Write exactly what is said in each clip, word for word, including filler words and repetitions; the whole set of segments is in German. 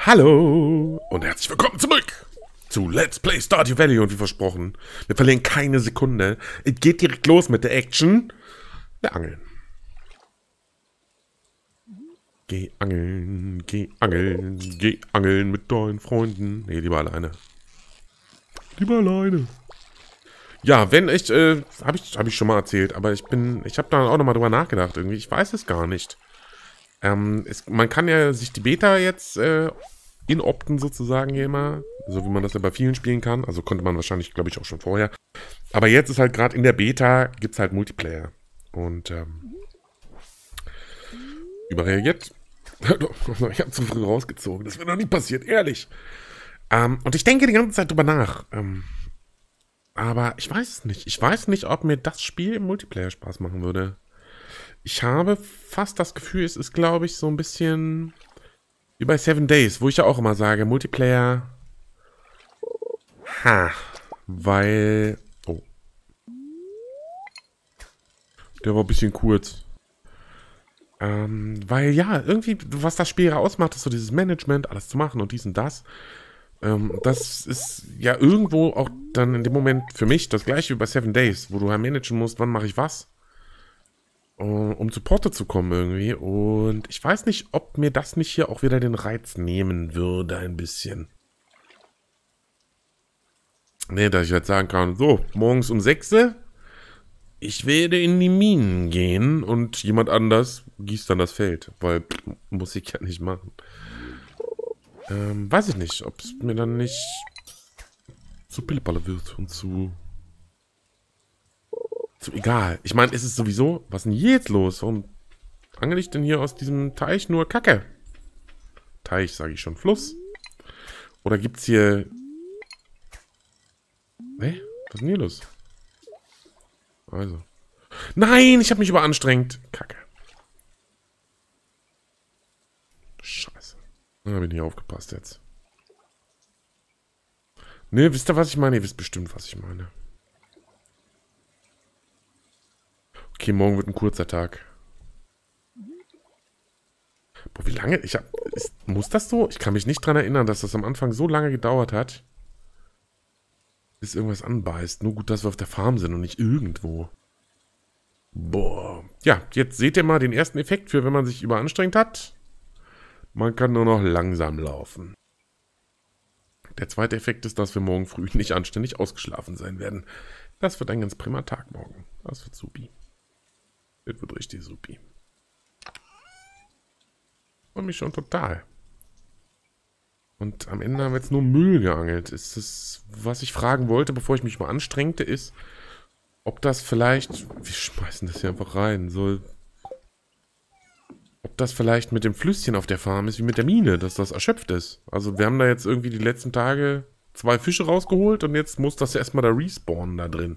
Hallo und herzlich willkommen zurück zu Let's Play Stardew Valley und wie versprochen, wir verlieren keine Sekunde. Es geht direkt los mit der Action. Wir angeln. Geh angeln, geh angeln, geh angeln mit deinen Freunden. Nee, lieber alleine. Lieber alleine. Ja, wenn ich, äh, habe ich, hab ich schon mal erzählt, aber ich bin, ich habe da auch nochmal drüber nachgedacht irgendwie. Ich weiß es gar nicht. Ähm, es, man kann ja sich die Beta jetzt äh, inopten sozusagen hier immer, so wie man das ja bei vielen Spielen kann. Also konnte man wahrscheinlich, glaube ich, auch schon vorher. Aber jetzt ist halt gerade in der Beta, gibt es halt Multiplayer. Und, ähm, überreagiert. Ich habe zu früh rausgezogen. Das wäre noch nie passiert, ehrlich. Ähm, und ich denke die ganze Zeit drüber nach. Ähm, aber ich weiß es nicht. Ich weiß nicht, ob mir das Spiel im Multiplayer Spaß machen würde. Ich habe fast das Gefühl, es ist, glaube ich, so ein bisschen wie bei Seven Days, wo ich ja auch immer sage, Multiplayer, ha, weil, oh, der war ein bisschen kurz. Ähm, weil ja, irgendwie, was das Spiel ausmacht, ist so dieses Management, alles zu machen und dies und das. Ähm, das ist ja irgendwo auch dann in dem Moment für mich das gleiche wie bei Seven Days, wo du halt managen musst, wann mache ich was. Um zu Porte zu kommen irgendwie. Und ich weiß nicht, ob mir das nicht hier auch wieder den Reiz nehmen würde, ein bisschen. Nee, dass ich jetzt sagen kann, so, morgens um sechs Uhr, ich werde in die Minen gehen und jemand anders gießt dann das Feld. Weil, pff, muss ich ja nicht machen. Ähm, weiß ich nicht, ob es mir dann nicht zu Pillepalle wird und zu... So, egal. Ich meine, es ist sowieso, was ist denn hier jetzt los? Warum angel ich denn hier aus diesem Teich nur Kacke? Teich, sage ich schon. Fluss? Oder gibt's hier... Hä? Was ist denn hier los? Also. Nein, ich habe mich überanstrengt. Kacke. Scheiße. Da habe ich nicht aufgepasst jetzt. Ne, wisst ihr, was ich meine? Ihr wisst bestimmt, was ich meine. Okay, morgen wird ein kurzer Tag. Boah, wie lange? Ich hab, ist, muss das so? Ich kann mich nicht dran erinnern, dass das am Anfang so lange gedauert hat, bis irgendwas anbeißt. Nur gut, dass wir auf der Farm sind und nicht irgendwo. Boah. Ja, jetzt seht ihr mal den ersten Effekt für, wenn man sich überanstrengt hat. Man kann nur noch langsam laufen. Der zweite Effekt ist, dass wir morgen früh nicht anständig ausgeschlafen sein werden. Das wird ein ganz prima Tag morgen. Das wird supi. Das wird richtig supi. Und mich schon total. Und am Ende haben wir jetzt nur Müll geangelt. Ist das, was ich fragen wollte, bevor ich mich mal anstrengte, ist, ob das vielleicht... Wir schmeißen das hier einfach rein. So, ob das vielleicht mit dem Flüsschen auf der Farm ist, wie mit der Mine, dass das erschöpft ist. Also wir haben da jetzt irgendwie die letzten Tage zwei Fische rausgeholt und jetzt muss das erstmal da respawnen da drin.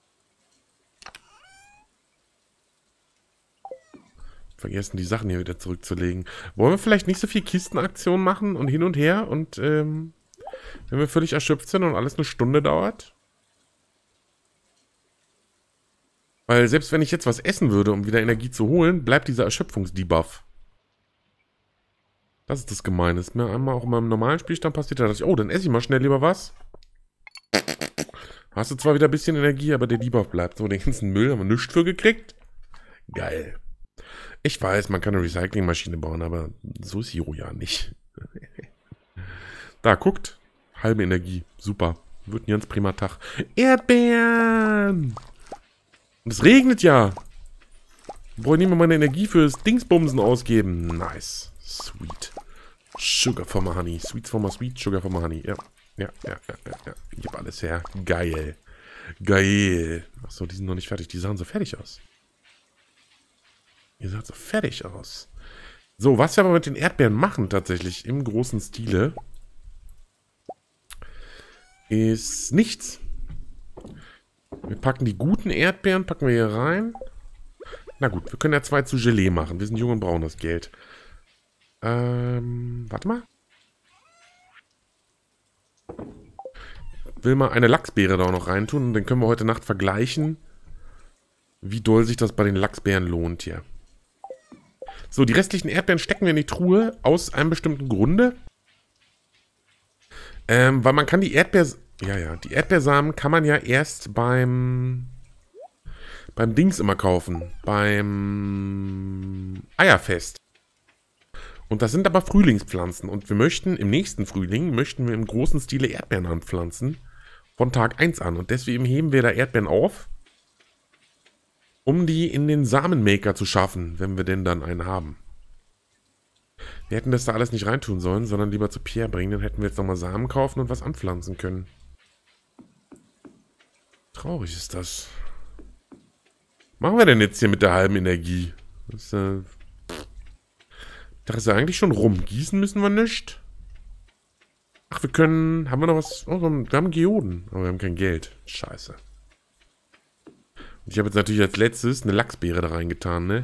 Vergessen, die Sachen hier wieder zurückzulegen. Wollen wir vielleicht nicht so viel Kistenaktionen machen und hin und her und ähm, wenn wir völlig erschöpft sind und alles eine Stunde dauert? Weil selbst wenn ich jetzt was essen würde, um wieder Energie zu holen, bleibt dieser Erschöpfungsdebuff. Das ist das Gemeine. Ist mir einmal auch in meinem normalen Spielstand passiert, da dachte ich, oh, dann esse ich mal schnell lieber was. Hast du zwar wieder ein bisschen Energie, aber der Debuff bleibt. So, den ganzen Müll haben wir nichts für gekriegt. Geil. Ich weiß, man kann eine Recyclingmaschine bauen, aber so ist Hiro ja nicht. Da, guckt. Halbe Energie. Super. Wird ein ganz prima Tag. Erdbeeren! Und es regnet ja. Brauche ich nicht mehr meine Energie fürs Dingsbumsen ausgeben. Nice. Sweet. Sugar for my honey. Sweets for my sweet. Sugar for my honey. Ja. Ja, ja, ja, ja. ja. Ich habe alles her. Geil. Geil. Achso, die sind noch nicht fertig. Die sahen so fertig aus. Ihr seid so fertig aus. So, was wir aber mit den Erdbeeren machen tatsächlich im großen Stile, ist nichts. Wir packen die guten Erdbeeren, packen wir hier rein. Na gut, wir können ja zwei zu Gelee machen. Wir sind jung und brauchen das Geld. Ähm, warte mal. Will mal eine Lachsbeere da auch noch reintun und dann können wir heute Nacht vergleichen, wie doll sich das bei den Lachsbeeren lohnt hier. So, die restlichen Erdbeeren stecken wir in die Truhe aus einem bestimmten Grunde. Ähm, weil man kann die Erdbeer... Ja, ja, die Erdbeersamen kann man ja erst beim... Beim Dings immer kaufen. Beim Eierfest. Und das sind aber Frühlingspflanzen. Und wir möchten im nächsten Frühling, möchten wir im großen Stile Erdbeeren anpflanzen. Von Tag eins an. Und deswegen heben wir da Erdbeeren auf, um die in den Samenmaker zu schaffen, wenn wir denn dann einen haben. Wir hätten das da alles nicht reintun sollen, sondern lieber zu Pierre bringen. Dann hätten wir jetzt nochmal Samen kaufen und was anpflanzen können. Traurig ist das. Was machen wir denn jetzt hier mit der halben Energie? Das, äh, das ist ja eigentlich schon rum. Gießen müssen wir nicht. Ach, wir können... Haben wir noch was? Oh, wir haben Geoden, aber wir haben kein Geld. Scheiße. Und ich habe jetzt natürlich als letztes eine Lachsbeere da reingetan, ne?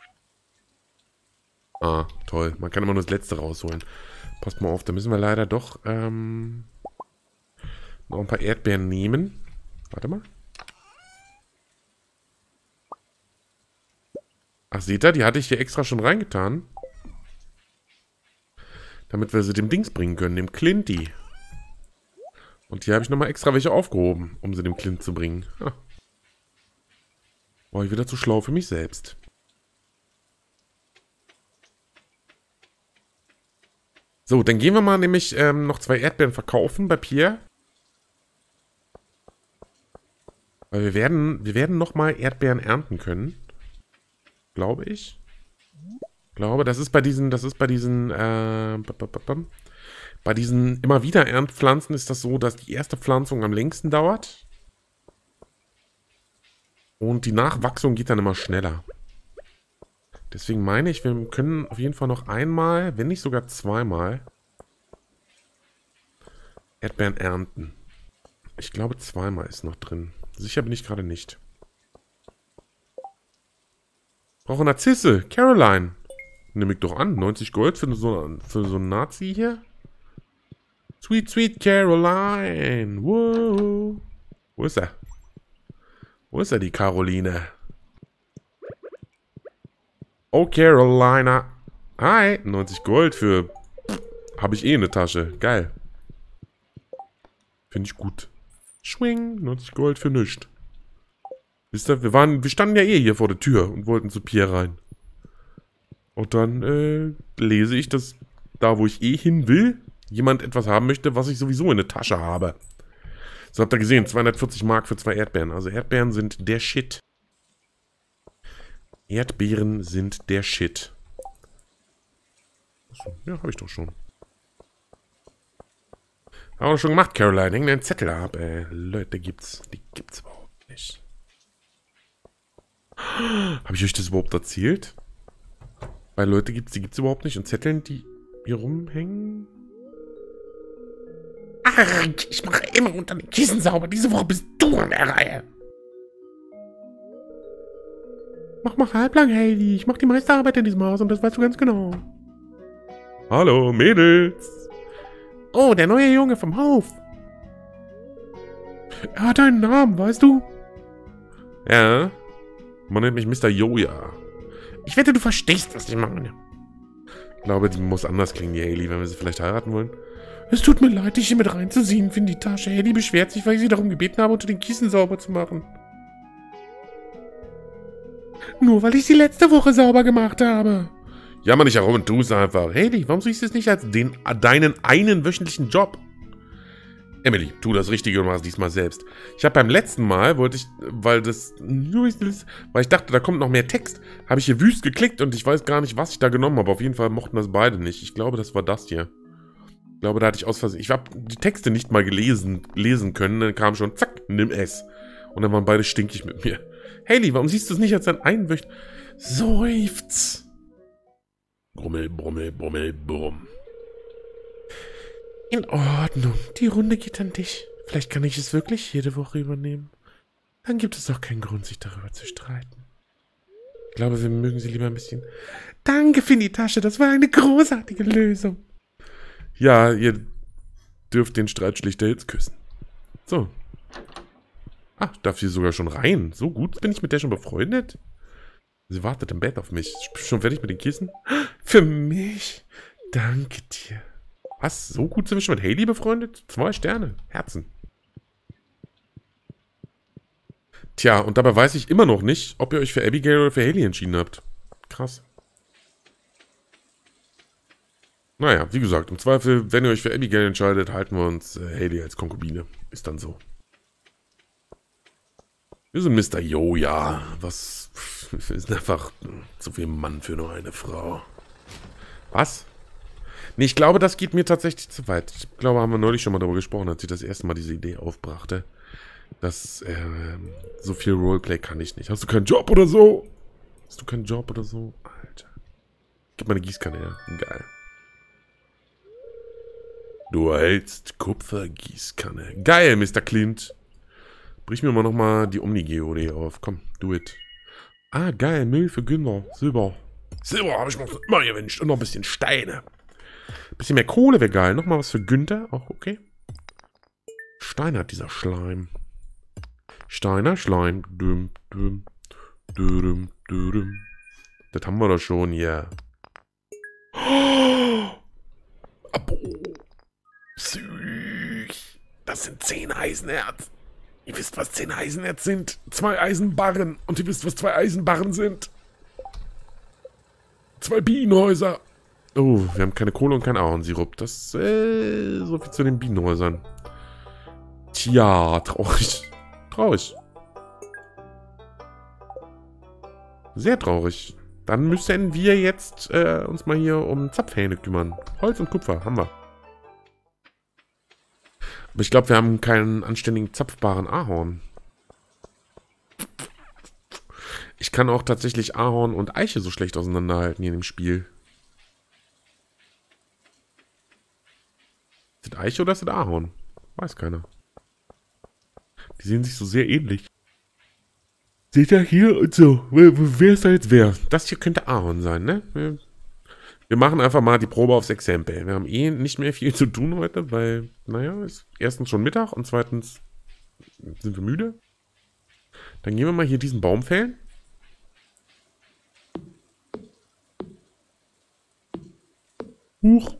Ah, toll. Man kann immer nur das letzte rausholen. Passt mal auf, da müssen wir leider doch ähm, noch ein paar Erdbeeren nehmen. Warte mal. Ach, seht ihr, die hatte ich hier extra schon reingetan. Damit wir sie dem Dings bringen können, dem Clinty. Und hier habe ich nochmal extra welche aufgehoben, um sie dem Clint zu bringen. Ha. War ich wieder zu schlau für mich selbst. So, dann gehen wir mal nämlich ähm, noch zwei Erdbeeren verkaufen bei Pierre. Weil wir werden, wir werden nochmal Erdbeeren ernten können. Glaube ich. Glaube, das ist bei diesen, das ist bei diesen, äh, bei diesen immer wieder Erntpflanzen ist das so, dass die erste Pflanzung am längsten dauert. Und die Nachwachsung geht dann immer schneller. Deswegen meine ich, wir können auf jeden Fall noch einmal, wenn nicht sogar zweimal, Erdbeeren ernten. Ich glaube, zweimal ist noch drin. Sicher bin ich gerade nicht. Brauche Narzisse. Caroline. Nehme ich doch an. neunzig Gold für so, für so einen Nazi hier. Sweet, sweet Caroline. Wow. Wo ist er? Wo ist er, die Caroline? Oh, Carolina. Hi. neunzig Gold für... Habe ich eh in der Tasche. Geil. Finde ich gut. Schwing. neunzig Gold für nichts. Wisst ihr, wir waren, wir standen ja eh hier vor der Tür und wollten zu Pierre rein. Und dann äh, lese ich, dass da, wo ich eh hin will, jemand etwas haben möchte, was ich sowieso in der Tasche habe. So, habt ihr gesehen, zweihundertvierzig Mark für zwei Erdbeeren. Also Erdbeeren sind der Shit. Erdbeeren sind der Shit. Achso, ja, habe ich doch schon. Haben wir doch schon gemacht, Caroline. Häng deinen Zettel ab, ey. Leute, gibt's. Die gibt's überhaupt nicht. Habe ich euch das überhaupt erzählt? Weil Leute gibt's, die gibt's überhaupt nicht. Und Zetteln, die hier rumhängen. Ach, ich mache immer unter den Kissen sauber. Diese Woche bist du an der Reihe. Mach mal halblang, Hailey. Ich mach die meiste Arbeit in diesem Haus und das weißt du ganz genau. Hallo, Mädels. Oh, der neue Junge vom Hof. Er hat einen Namen, weißt du? Ja. Man nennt mich Mister Joja. Ich wette, du verstehst, was ich meine. Ich glaube, die muss anders klingen, die Hailey, wenn wir sie vielleicht heiraten wollen. Es tut mir leid, dich hier mit reinzuziehen, finde die Tasche. Hailey beschwert sich, weil ich sie darum gebeten habe, unter den Kissen sauber zu machen. Nur weil ich sie letzte Woche sauber gemacht habe. Jammer nicht herum und tu es einfach. Hailey, warum siehst du es nicht als den, deinen einen wöchentlichen Job? Emily, tu das Richtige und mach es diesmal selbst. Ich habe beim letzten Mal, wollte ich, weil das, weil ich dachte, da kommt noch mehr Text, habe ich hier wüst geklickt und ich weiß gar nicht, was ich da genommen habe. Auf jeden Fall mochten das beide nicht. Ich glaube, das war das hier. Ich glaube, da hatte ich aus Versehen, ich habe die Texte nicht mal gelesen, lesen können, dann kam schon, zack, nimm es. Und dann waren beide stinkig mit mir. Hailey, warum siehst du es nicht als ein Einwöcht? Seufz. Brummel, brummel, brummel, brumm. In Ordnung, die Runde geht an dich. Vielleicht kann ich es wirklich jede Woche übernehmen. Dann gibt es doch keinen Grund, sich darüber zu streiten. Ich glaube, wir mögen sie lieber ein bisschen... Danke für die Tasche, das war eine großartige Lösung. Ja, ihr dürft den Streitschlichter jetzt küssen. So. Ah, ich darf hier sogar schon rein. So gut, bin ich mit der schon befreundet? Sie wartet im Bett auf mich. Ich bin schon fertig mit den Kissen. Für mich? Danke dir. Was? So gut sind wir schon mit Hailey befreundet? Zwei Sterne. Herzen. Tja, und dabei weiß ich immer noch nicht, ob ihr euch für Abigail oder für Hailey entschieden habt. Krass. Naja, wie gesagt, im Zweifel, wenn ihr euch für Abigail entscheidet, halten wir uns äh, Hailey als Konkubine. Ist dann so. Wir sind Mister Joja. Was? Wir sind einfach zu viel Mann für nur eine Frau. Was? Nee, ich glaube, das geht mir tatsächlich zu weit. Ich glaube, haben wir neulich schon mal darüber gesprochen, als ich das erste Mal diese Idee aufbrachte. Dass, äh, so viel Roleplay kann ich nicht. Hast du keinen Job oder so? Hast du keinen Job oder so? Alter. Gib mal eine Gießkanne her. Geil. Du erhältst Kupfergießkanne. Geil, Mister Clint. Brich mir mal nochmal die Omni-Geode auf. Komm, do it. Ah, geil. Müll für Günther. Silber. Silber habe ich mir immer gewünscht. Und noch ein bisschen Steine. Ein bisschen mehr Kohle wäre geil. Nochmal was für Günther. Auch okay. Steine hat dieser Schleim. Steiner Schleim. Düm, düm, düm, düm. Das haben wir doch schon hier. Oh! Abo. Psych. Das sind zehn Eisenerz. Ihr wisst, was zehn Eisenerz sind? Zwei Eisenbarren. Und ihr wisst, was zwei Eisenbarren sind? Zwei Bienenhäuser. Oh, wir haben keine Kohle und kein Ahornsirup. Das, äh, so viel zu den Bienenhäusern. Tja, traurig. Traurig. Sehr traurig. Dann müssen wir jetzt äh, uns mal hier um Zapfhähne kümmern. Holz und Kupfer haben wir. Aber ich glaube, wir haben keinen anständigen zapfbaren Ahorn. Ich kann auch tatsächlich Ahorn und Eiche so schlecht auseinanderhalten hier in dem Spiel. Ist das Eiche oder ist das Ahorn? Weiß keiner. Die sehen sich so sehr ähnlich. Seht ihr hier und so. Wer, wer ist da jetzt wer? Das hier könnte Ahorn sein, ne? Wir, wir machen einfach mal die Probe aufs Exempel. Wir haben eh nicht mehr viel zu tun heute, weil, naja, ist erstens schon Mittag und zweitens sind wir müde. Dann gehen wir mal hier diesen Baum fällen. Huch.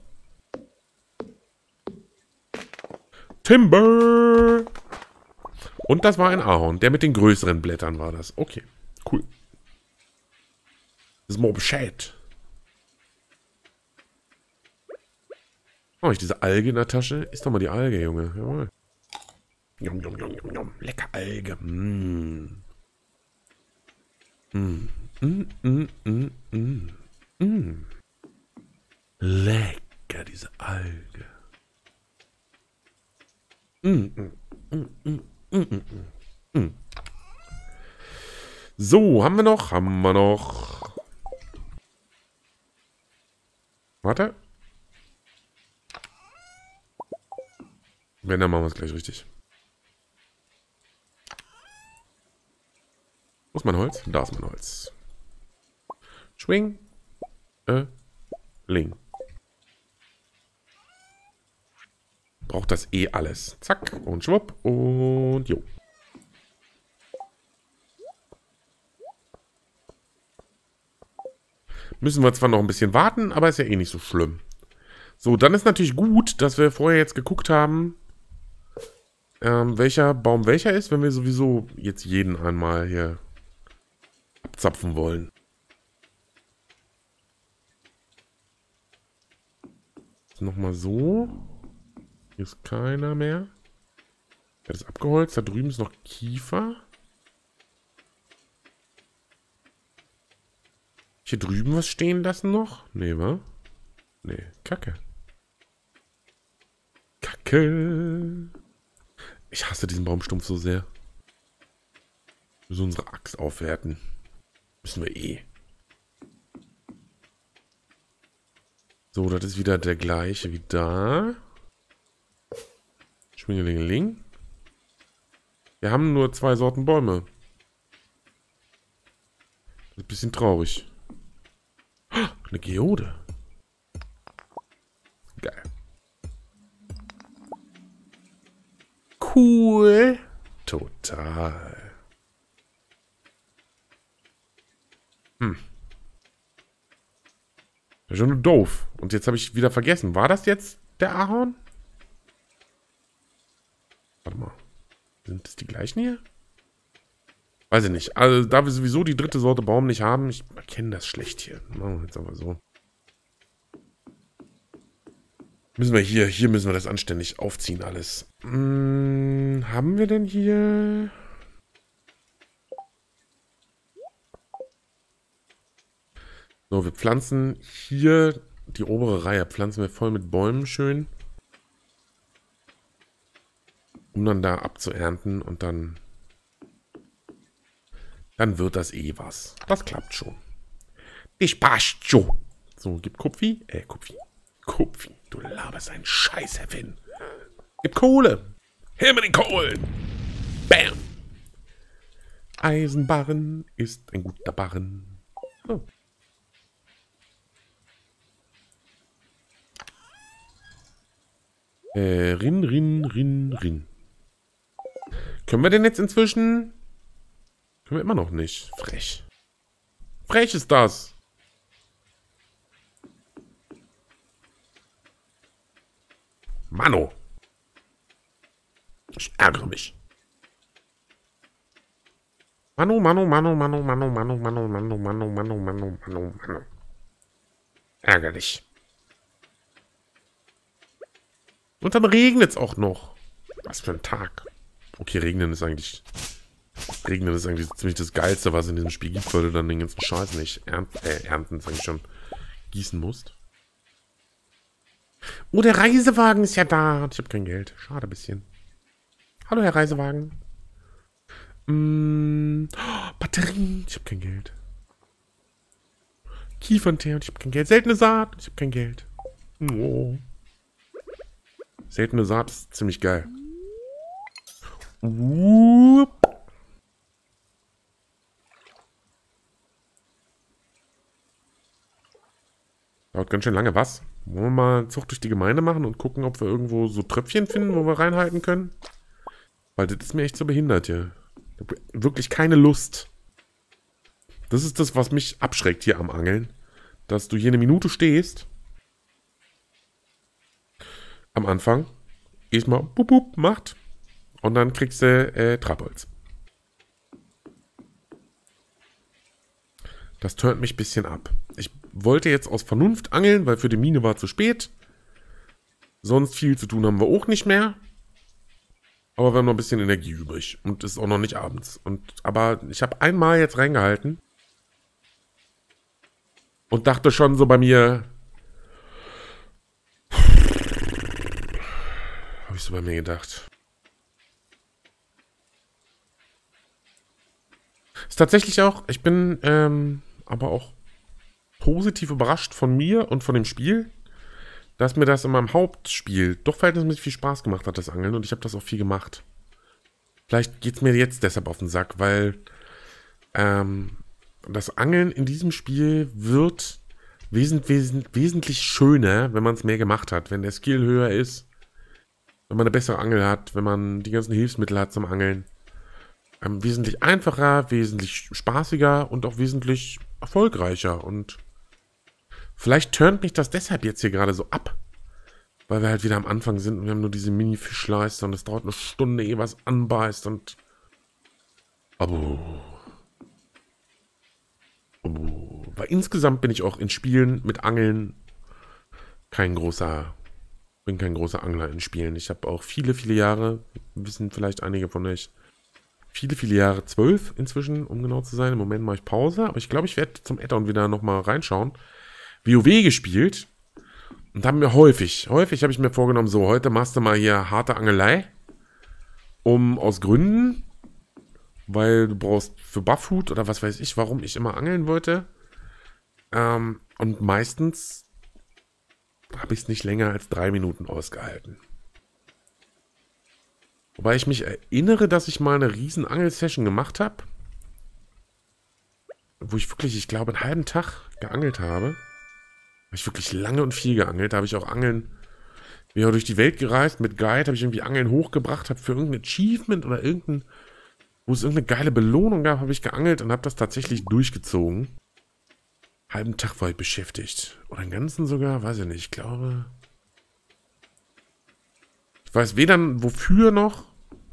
Timber! Und das war ein Ahorn. Der mit den größeren Blättern war das. Okay, cool. Das ist mal Bescheid. Oh, ich diese Alge in der Tasche. Ist doch mal die Alge, Junge. Jawohl. Jum, jum, jum, jum, jum. Lecker Alge. Mm. Mm. Mm, mm, mm, mm. Mm. Lecker, diese Alge. Mm, mm, mm, mm. Mm, mm, mm. So, haben wir noch? Haben wir noch? Warte. Wenn, dann machen wir es gleich richtig. Wo ist mein Holz? Da ist mein Holz. Schwing. Äh. Ling. Braucht das eh alles. Zack. Und schwupp. Und jo. Müssen wir zwar noch ein bisschen warten, aber ist ja eh nicht so schlimm. So, dann ist natürlich gut, dass wir vorher jetzt geguckt haben, ähm, welcher Baum welcher ist, wenn wir sowieso jetzt jeden einmal hier abzapfen wollen. Nochmal so. Hier ist keiner mehr. Das ist abgeholzt. Da drüben ist noch Kiefer. Hier drüben was stehen lassen noch? Nee, wa? Nee, Kacke. Kacke. Ich hasse diesen Baumstumpf so sehr. Wir müssen unsere Axt aufwerten. Müssen wir eh. So, das ist wieder der gleiche wie da. Schwingelingeling. Wir haben nur zwei Sorten Bäume. Das ist ein bisschen traurig. Eine Geode. Geil. Cool. Total. Hm. Das ist schon doof. Und jetzt habe ich wieder vergessen. War das jetzt der Ahorn? Warte mal. Sind das die gleichen hier? Weiß ich nicht. Also, da wir sowieso die dritte Sorte Baum nicht haben, ich erkenne das schlecht hier. Machen wir jetzt aber so. Müssen wir hier, hier müssen wir das anständig aufziehen alles. Hm, haben wir denn hier... So, wir pflanzen hier die obere Reihe. Pflanzen wir voll mit Bäumen schön. Um dann da abzuernten und dann... Dann wird das eh was. Das klappt schon. Ich passt schon. So, gib Kupfi. Äh, Kupfi. Kupfi. Du laberst einen Scheiß, Herr Finn. Gib Kohle. Her mit den Kohlen. Bam. Eisenbarren ist ein guter Barren. Oh. Äh, rin, rin, rin, rin. Können wir denn jetzt inzwischen... Können wir immer noch nicht. Frech. Frech ist das. Mano. Ich ärgere mich. Mano, Mano, Mano, Mano, Mano, Mano, Mano, Mano, Mano, Mano, Mano, Mano, Mano. Ärgerlich. Und dann regnet es auch noch. Was für ein Tag. Okay, regnen ist eigentlich... Regnen ist eigentlich ziemlich das Geilste, was in diesem Spiel gibt, weil du dann den ganzen Scheiß nicht ernten, äh, ernten ist eigentlich schon gießen musst. Oh, der Reisewagen ist ja da. Ich habe kein Geld. Schade ein bisschen. Hallo, Herr Reisewagen. Mm, oh, Batterien. Ich habe kein Geld. Kiefernteer. Ich habe kein Geld. Seltene Saat. Ich habe kein Geld. Oh. Seltene Saat ist ziemlich geil. Uh. Dauert ganz schön lange. Was? Wollen wir mal Zucht durch die Gemeinde machen und gucken, ob wir irgendwo so Tröpfchen finden, wo wir reinhalten können? Weil das ist mir echt so behindert hier. Ich habe wirklich keine Lust. Das ist das, was mich abschreckt hier am Angeln. Dass du hier eine Minute stehst. Am Anfang. Erstmal bup, bup, macht. Und dann kriegst du äh, Trabholz. Das turnt mich ein bisschen ab. Ich wollte jetzt aus Vernunft angeln, weil für die Mine war zu spät. Sonst viel zu tun haben wir auch nicht mehr. Aber wir haben noch ein bisschen Energie übrig. Und es ist auch noch nicht abends. Und, aber ich habe einmal jetzt reingehalten. Und dachte schon so bei mir... Habe ich so bei mir gedacht. Ist tatsächlich auch... Ich bin ähm, aber auch positiv überrascht von mir und von dem Spiel, dass mir das in meinem Hauptspiel doch verhältnismäßig viel Spaß gemacht hat, das Angeln. Und ich habe das auch viel gemacht. Vielleicht geht es mir jetzt deshalb auf den Sack, weil ähm, das Angeln in diesem Spiel wird wesent, wesent, wesentlich schöner, wenn man es mehr gemacht hat. Wenn der Skill höher ist, wenn man eine bessere Angel hat, wenn man die ganzen Hilfsmittel hat zum Angeln. Ähm, wesentlich einfacher, wesentlich spaßiger und auch wesentlich erfolgreicher. Und vielleicht turnt mich das deshalb jetzt hier gerade so ab. Weil wir halt wieder am Anfang sind und wir haben nur diese Mini-Fischleiste und es dauert eine Stunde, ehe was anbeißt und... Aber... Aber... Weil insgesamt bin ich auch in Spielen mit Angeln kein großer... bin kein großer Angler in Spielen. Ich habe auch viele, viele Jahre, wissen vielleicht einige von euch, viele, viele Jahre, zwölf inzwischen, um genau zu sein. Im Moment mache ich Pause, aber ich glaube, ich werde zum Add-on wieder nochmal reinschauen. WoW gespielt und haben mir häufig, häufig habe ich mir vorgenommen, so, heute machst du mal hier harte Angelei, um aus Gründen, weil du brauchst für Bufffood oder was weiß ich, warum ich immer angeln wollte. Ähm, und meistens habe ich es nicht länger als drei Minuten ausgehalten. Wobei ich mich erinnere, dass ich mal eine riesen Angel-Session gemacht habe, wo ich wirklich, ich glaube, einen halben Tag geangelt habe. Habe ich wirklich lange und viel geangelt. Da habe ich auch Angeln, bin ja durch die Welt gereist mit Guide, habe ich irgendwie Angeln hochgebracht, habe für irgendein Achievement oder irgendein, wo es irgendeine geile Belohnung gab, habe ich geangelt und habe das tatsächlich durchgezogen. Halben Tag war ich beschäftigt. Oder einen ganzen sogar, weiß ich nicht, ich glaube... Ich weiß weder wofür noch,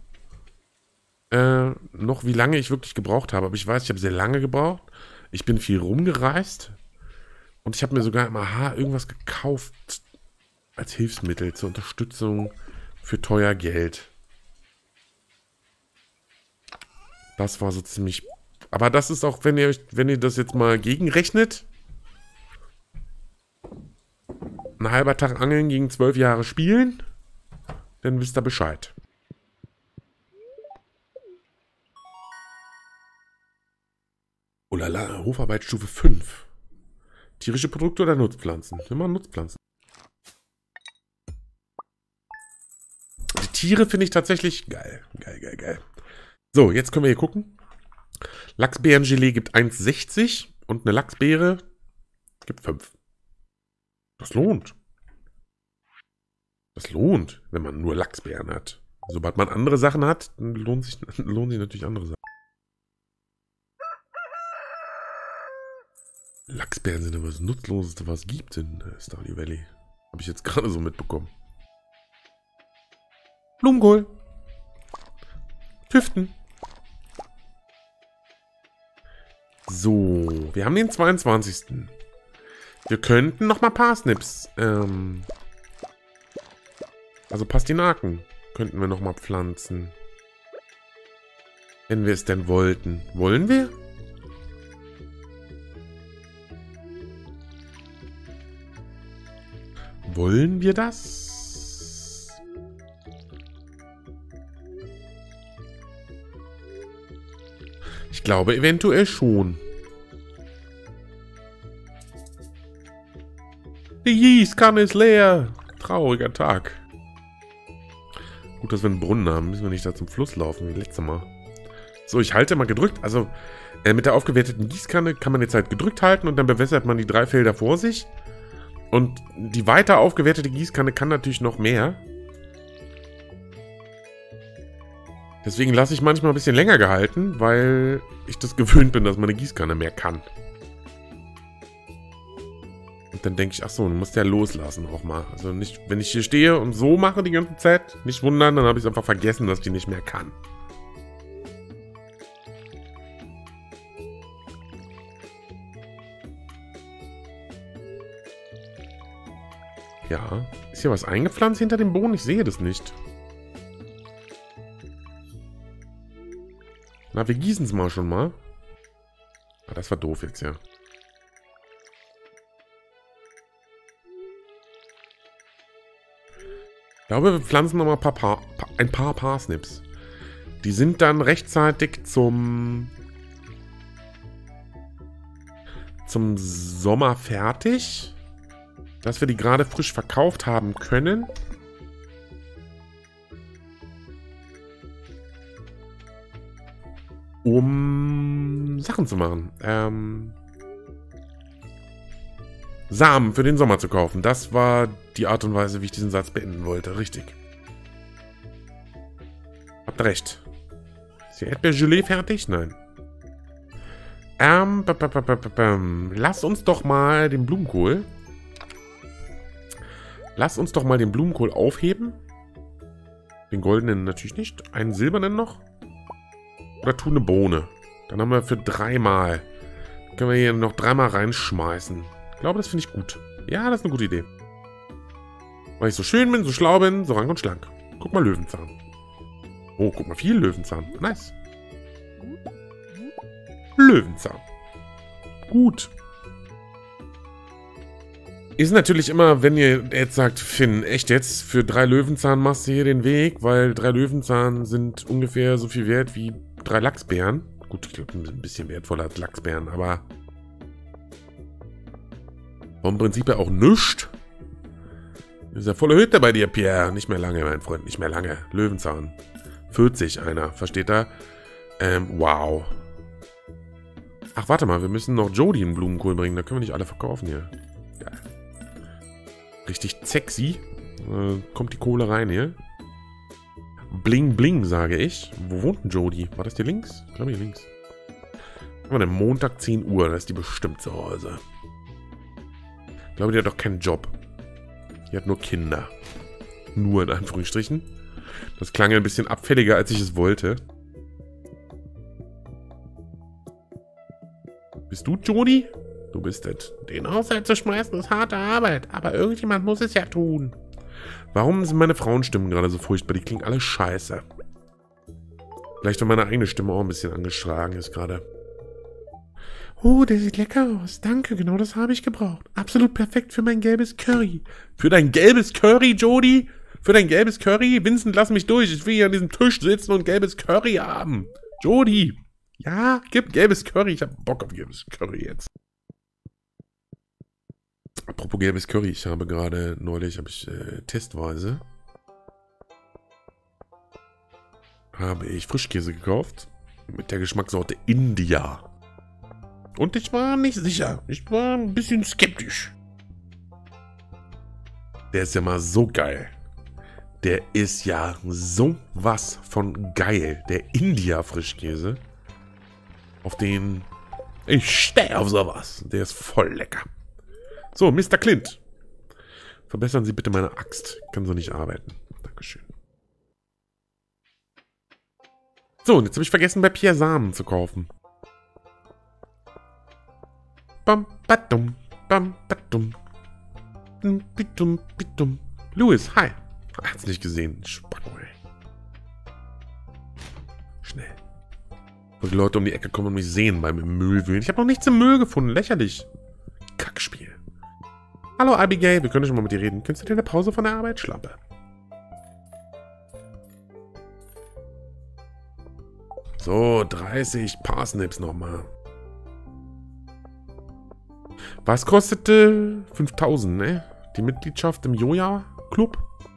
äh, noch wie lange ich wirklich gebraucht habe. Aber ich weiß, ich habe sehr lange gebraucht. Ich bin viel rumgereist. Und ich habe mir sogar im Aha irgendwas gekauft als Hilfsmittel zur Unterstützung für teuer Geld. Das war so ziemlich... Aber das ist auch, wenn ihr, wenn ihr das jetzt mal gegenrechnet. Ein halber Tag Angeln gegen zwölf Jahre Spielen. Dann wisst ihr Bescheid. Oh la la, Hofarbeitsstufe fünf. Tierische Produkte oder Nutzpflanzen? Immer Nutzpflanzen. Die Tiere finde ich tatsächlich geil. Geil, geil, geil. So, jetzt können wir hier gucken. Lachsbeerengelee gibt eins sechzig und eine Lachsbeere gibt fünf. Das lohnt. Das lohnt, wenn man nur Lachsbeeren hat. Sobald man andere Sachen hat, dann lohnt sich, lohnen sich natürlich andere Sachen. Lachsbeeren sind aber das Nutzloseste, was es gibt in Stardew Valley. Habe ich jetzt gerade so mitbekommen. Blumenkohl. Tüften. So, wir haben den zweiundzwanzigsten Wir könnten nochmal Parsnips, ähm, also Pastinaken, könnten wir nochmal pflanzen. Wenn wir es denn wollten. Wollen wir? Wollen wir das? Ich glaube eventuell schon. Die Gießkanne ist leer. Trauriger Tag. Gut, dass wir einen Brunnen haben. Müssen wir nicht da zum Fluss laufen wie letztes Mal. So, ich halte mal gedrückt. Also, äh, mit der aufgewerteten Gießkanne kann man jetzt halt gedrückt halten und dann bewässert man die drei Felder vor sich. Und die weiter aufgewertete Gießkanne kann natürlich noch mehr. Deswegen lasse ich manchmal ein bisschen länger gehalten, weil ich das gewöhnt bin, dass meine Gießkanne mehr kann. Und dann denke ich, ach so, du musst ja loslassen auch mal. Also nicht, wenn ich hier stehe und so mache die ganze Zeit, nicht wundern, dann habe ich es einfach vergessen, dass die nicht mehr kann. Ja, ist hier was eingepflanzt hinter dem Boden? Ich sehe das nicht. Na, wir gießen es mal schon mal. Ah, das war doof jetzt, ja. Ich glaube, wir pflanzen noch mal ein paar, pa ein paar Parsnips. Die sind dann rechtzeitig zum zum Sommer fertig. Dass wir die gerade frisch verkauft haben können. Um Sachen zu machen. Ähm, Samen für den Sommer zu kaufen. Das war die Art und Weise, wie ich diesen Satz beenden wollte. Richtig. Habt ihr recht. Ist hier Erdbeergelee fertig? Nein. Ähm, lass uns doch mal den Blumenkohl... Lass uns doch mal den Blumenkohl aufheben. Den goldenen natürlich nicht. Einen silbernen noch. Oder tu eine Bohne. Dann haben wir für dreimal. Können wir hier noch dreimal reinschmeißen. Ich glaube, das finde ich gut. Ja, das ist eine gute Idee. Weil ich so schön bin, so schlau bin, so rank und schlank. Guck mal, Löwenzahn. Oh, guck mal, viel Löwenzahn. Nice. Löwenzahn. Gut. Ist natürlich immer, wenn ihr jetzt sagt, Finn, echt jetzt, für drei Löwenzahn machst du hier den Weg, weil drei Löwenzahn sind ungefähr so viel wert wie drei Lachsbeeren. Gut, ich glaube, ein bisschen wertvoller als Lachsbeeren, aber vom Prinzip her auch nichts. Ist ja volle Hütte bei dir, Pierre. Nicht mehr lange, mein Freund, nicht mehr lange. Löwenzahn. vierzig einer, versteht er? Ähm, wow. Ach, warte mal, wir müssen noch Jody einen Blumenkohl bringen, da können wir nicht alle verkaufen hier. Geil. Richtig sexy. Äh, kommt die Kohle rein hier. Bling, bling, sage ich. Wo wohnt denn Jody? War das hier links? Ich glaube hier links. Aber der Montag zehn Uhr, da ist die bestimmt zu Hause. Ich glaube, die hat doch keinen Job. Die hat nur Kinder. Nur in Anführungsstrichen. Das klang ein bisschen abfälliger, als ich es wollte. Bist du Jody? Du bist es. Den Haushalt zu schmeißen ist harte Arbeit, aber irgendjemand muss es ja tun. Warum sind meine Frauenstimmen gerade so furchtbar? Die klingen alle scheiße. Vielleicht, weil meine eigene Stimme auch ein bisschen angeschlagen ist gerade. Oh, der sieht lecker aus. Danke, genau das habe ich gebraucht. Absolut perfekt für mein gelbes Curry. Für dein gelbes Curry, Jody? Für dein gelbes Curry? Vincent, lass mich durch. Ich will hier an diesem Tisch sitzen und gelbes Curry haben. Jody. Ja, gib gelbes Curry. Ich habe Bock auf gelbes Curry jetzt. Apropos gelbes Curry. Ich habe gerade neulich, habe ich äh, testweise, habe ich Frischkäse gekauft. Mit der Geschmackssorte India. Und ich war nicht sicher. Ich war ein bisschen skeptisch. Der ist ja mal so geil. Der ist ja sowas von geil. Der India-Frischkäse. Auf den... Ich stehe auf sowas. Der ist voll lecker. So, Mister Clint. Verbessern Sie bitte meine Axt. Kann so nicht arbeiten. Dankeschön. So, und jetzt habe ich vergessen, bei Pierre Samen zu kaufen. Bam, badum, bam, badum. Bidum, bidum. Louis, hi. Hat's nicht gesehen. Spacko, ey. Schnell. Wo die Leute um die Ecke kommen und mich sehen beim Müll wühlen. Ich habe noch nichts im Müll gefunden. Lächerlich. Kackspiel. Hallo, Abigail. Wir können schon mal mit dir reden. Kennst du dir eine Pause von der Arbeit? Schlappe. So, dreißig Parsnips nochmal. Was kostete fünftausend, ne? Die Mitgliedschaft im Joja-Club?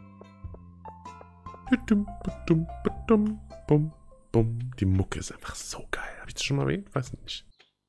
Die Mucke ist einfach so geil. Habe ich das schon mal erwähnt? Weiß nicht.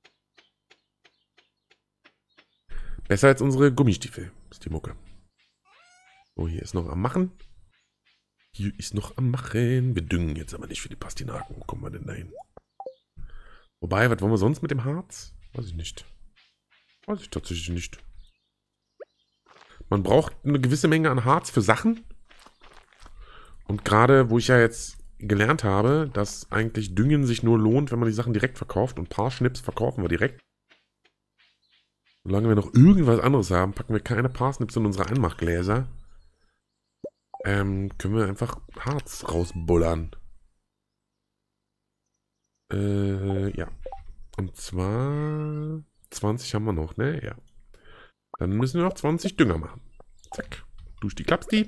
Besser als unsere Gummistiefel ist die Mucke. Oh, hier ist noch am Machen. Hier ist noch am Machen. Wir düngen jetzt aber nicht für die Pastinaken. Wo kommen wir denn da hin? Wobei, was wollen wir sonst mit dem Harz? Weiß ich nicht. Weiß ich tatsächlich nicht. Man braucht eine gewisse Menge an Harz für Sachen. Und gerade, wo ich ja jetzt gelernt habe, dass eigentlich Düngen sich nur lohnt, wenn man die Sachen direkt verkauft. Und Parsnips verkaufen wir direkt. Solange wir noch irgendwas anderes haben, packen wir keine Parsnips in unsere Einmachgläser. Ähm, können wir einfach Harz rausbullern. Äh, ja. Und zwar... zwanzig haben wir noch, ne? Ja. Dann müssen wir noch zwanzig Dünger machen. Zack. Dusch die, klappst die.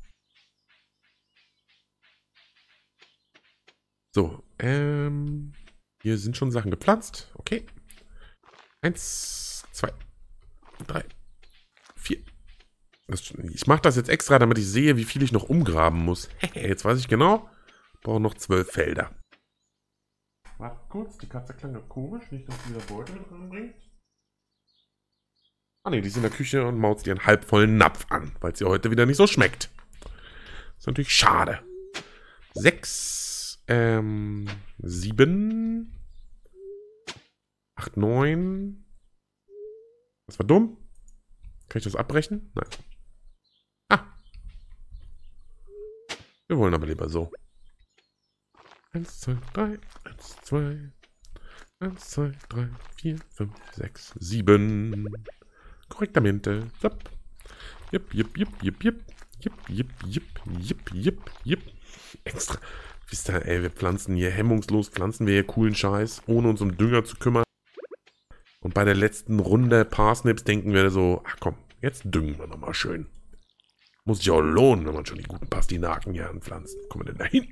So, ähm... hier sind schon Sachen gepflanzt. Okay. Eins, zwei, drei, vier. Das, ich mache das jetzt extra, damit ich sehe, wie viel ich noch umgraben muss. Jetzt weiß ich genau. Ich brauche noch zwölf Felder. Warte kurz, die Katze klang doch komisch. Nicht, dass sie wieder Beutel mit reinbringt. Ah ne, die ist in der Küche und maut ihren halbvollen Napf an, weil es ihr heute wieder nicht so schmeckt. Das ist natürlich schade. Sechs, ähm, sieben, acht, neun. Das war dumm. Kann ich das abbrechen? Nein. Ah. Wir wollen aber lieber so. Eins, zwei, drei, eins, zwei, eins, zwei, drei, vier, fünf, sechs, sieben. Korrektamente. Zap. Jip, jip, jip, jip, jip. Jip, jip, jip, jip, jip, jip. Extra. Wisst ihr, ey, wir pflanzen hier hemmungslos, pflanzen wir hier coolen Scheiß, ohne uns um Dünger zu kümmern. Und bei der letzten Runde Parsnips denken wir so, ach komm, jetzt düngen wir nochmal schön. Muss sich auch lohnen, wenn man schon die guten Pastinaken hier anpflanzt. Kommen wir denn da hin?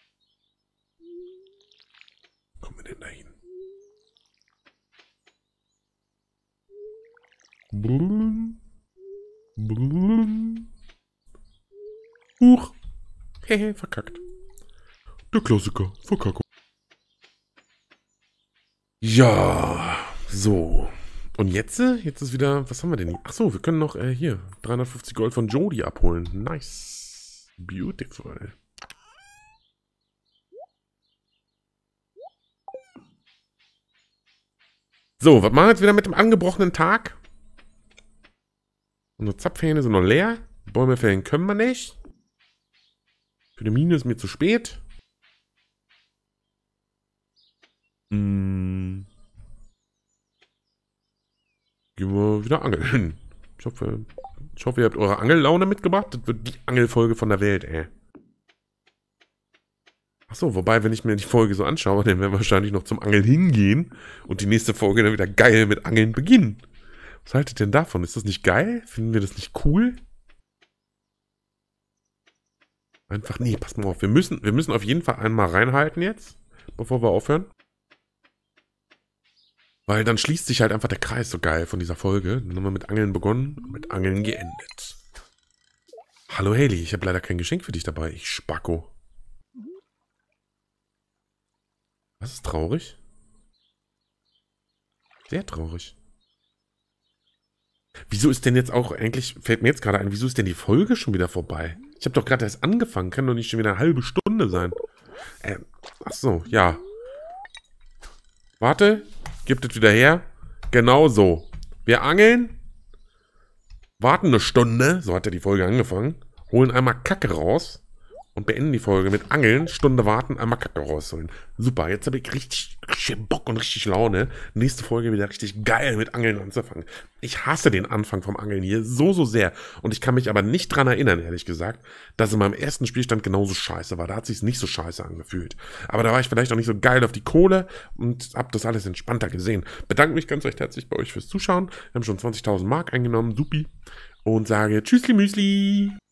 Kommen wir denn da hin? Blum. Blum. Huch. Hehe, verkackt. Der Klassiker, Verkackung. Ja, so. Und jetzt? Jetzt ist wieder, was haben wir denn hier? Achso, wir können noch äh, hier dreihundertfünfzig Gold von Jody abholen. Nice. Beautiful. So, was machen wir jetzt wieder mit dem angebrochenen Tag? Unsere Zapfhähne sind noch leer. Bäume fällen können wir nicht. Für eine Mine ist mir zu spät. Hm. Gehen wir wieder angeln. Ich hoffe, ich hoffe, ihr habt eure Angellaune mitgebracht. Das wird die Angelfolge von der Welt, ey. Achso, wobei, wenn ich mir die Folge so anschaue, dann werden wir wahrscheinlich noch zum Angeln hingehen und die nächste Folge dann wieder geil mit Angeln beginnen. Was haltet ihr denn davon? Ist das nicht geil? Finden wir das nicht cool? Einfach, nee, pass mal auf. Wir müssen, wir müssen auf jeden Fall einmal reinhalten jetzt, bevor wir aufhören. Weil dann schließt sich halt einfach der Kreis so geil von dieser Folge. Dann haben wir mit Angeln begonnen und mit Angeln geendet. Hallo Haley, ich habe leider kein Geschenk für dich dabei. Ich Spacko. Das ist traurig. Sehr traurig. Wieso ist denn jetzt auch eigentlich, fällt mir jetzt gerade ein, wieso ist denn die Folge schon wieder vorbei? Ich habe doch gerade erst angefangen, kann doch nicht schon wieder eine halbe Stunde sein. Ähm, ach so, ja. Warte, gibt es wieder her. Genau so. Wir angeln, warten eine Stunde, so hat ja die Folge angefangen, holen einmal Kacke raus und beenden die Folge mit Angeln, Stunde warten, einmal Kacke rausholen. Super, jetzt habe ich richtig, richtig Bock und richtig Laune. Nächste Folge wieder richtig geil mit Angeln anzufangen. Ich hasse den Anfang vom Angeln hier so, so sehr. Und ich kann mich aber nicht dran erinnern, ehrlich gesagt, dass in meinem ersten Spielstand genauso scheiße war. Da hat sich's nicht so scheiße angefühlt. Aber da war ich vielleicht auch nicht so geil auf die Kohle und hab das alles entspannter gesehen. Bedanke mich ganz recht herzlich bei euch fürs Zuschauen. Wir haben schon zwanzigtausend Mark eingenommen, supi. Und sage Tschüssli Müsli.